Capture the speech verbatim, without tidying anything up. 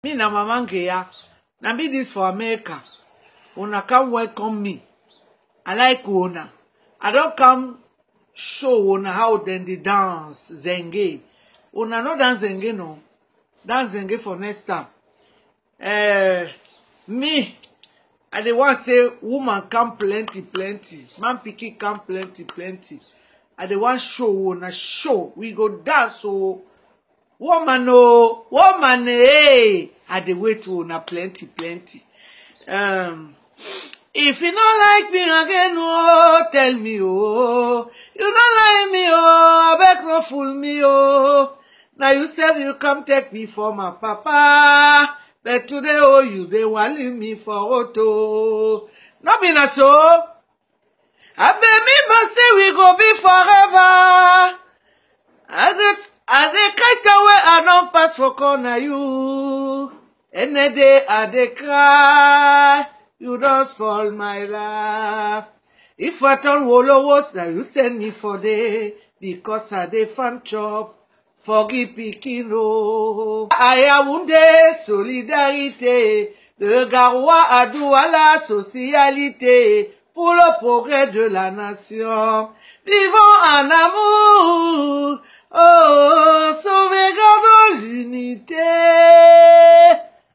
Me na mama Ngeya. Na be this for America. Una come welcome me. I like una. I don't come show una how then they dance Zenge. Una no dance Zenge no. Dance Zenge for next time. Uh, me, I dey want say woman come plenty, plenty. Man picky come plenty, plenty. I dey want show una show. We go dance so. Woman oh, woman eh. I dey wait to una plenty, plenty. Um, if you don't like me again, oh, tell me, oh. You don't like me, oh, I beg no fool me, oh. Now you say you come take me for my papa. But today, oh, you they want leave me for auto. No be na so. I beg me, but say we go be forever. I dey, I dey kite away, I don't pass for corner you. Any day I dey cry, you don't spoil my life. If I turn wolo water, you send me for day, because I dey fan chop. Forgive pikin o. Aya wunde solidarité, le garoua adou à la socialité, pour le progrès de la nation. Vivons en amour, oh, sauvegardons l'unité.